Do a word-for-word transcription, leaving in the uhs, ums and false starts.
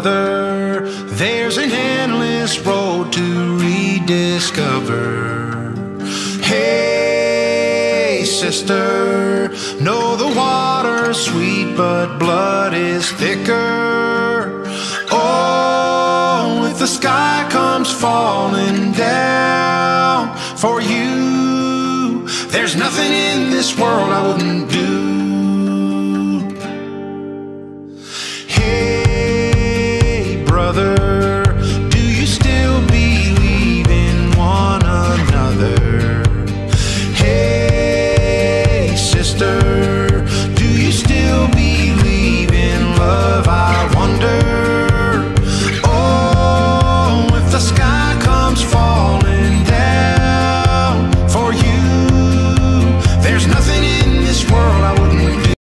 brother, there's an endless road to rediscover. Hey, sister, know the water's sweet, but blood is thicker. Oh, if the sky comes falling down for you, there's nothing in this world I wouldn't do.